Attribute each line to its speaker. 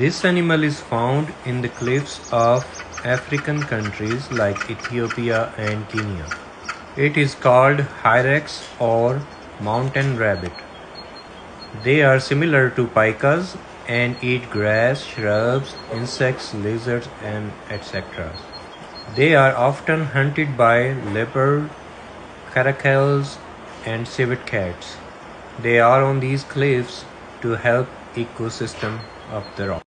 Speaker 1: This animal is found in the cliffs of African countries like Ethiopia and Kenya. It is called hyrax or mountain rabbit. They are similar to pikas and eat grass, shrubs, insects, lizards, and etc. They are often hunted by leopard, caracals, and civet cats. They are on these cliffs to help ecosystem of the rock.